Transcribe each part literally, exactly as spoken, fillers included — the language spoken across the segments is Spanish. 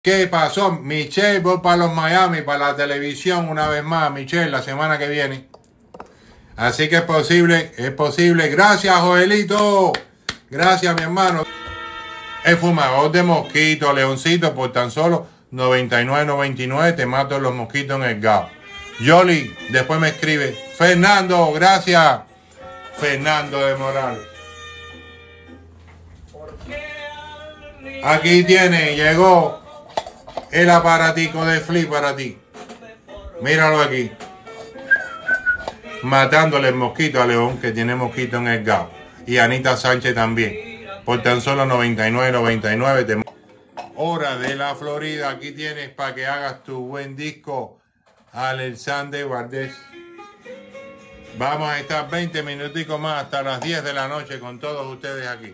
¿Qué pasó? Michelle, voy para los Miami, para la televisión una vez más, Michelle, la semana que viene. Así que es posible, es posible. Gracias, Joelito. Gracias, mi hermano. El fumador de mosquitos, Leoncito, por tan solo noventa y nueve noventa y nueve te mato los mosquitos en el gao. Yoli, después me escribe. Fernando, gracias. Fernando de Morales. Aquí tiene, llegó el aparatico de Flip para ti. Míralo aquí. Matándole el mosquito a León, que tiene mosquito en el gao. Y Anita Sánchez también. Por tan solo noventa y nueve noventa y nueve te... Hora de la Florida. Aquí tienes para que hagas tu buen disco, Alexander Valdés. Vamos a estar veinte minuticos más hasta las diez de la noche con todos ustedes aquí.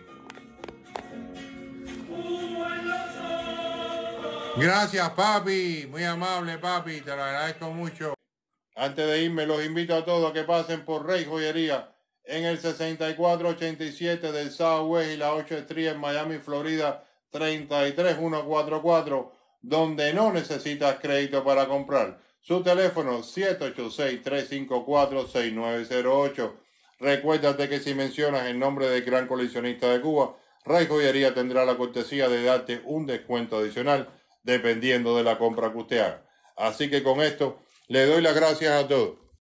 Gracias, papi. Muy amable, papi. Te lo agradezco mucho. Antes de irme, los invito a todos a que pasen por Rey Joyería en el sesenta y cuatro ochenta y siete del Southwest y la ocho Street en Miami, Florida, treinta y tres mil ciento cuarenta y cuatro, donde no necesitas crédito para comprar. Su teléfono siete ocho seis, tres cinco cuatro, seis nueve cero ocho. Recuérdate que si mencionas el nombre del gran coleccionista de Cuba, Rey Joyería tendrá la cortesía de darte un descuento adicional dependiendo de la compra que usted haga. Así que con esto le doy las gracias a todos.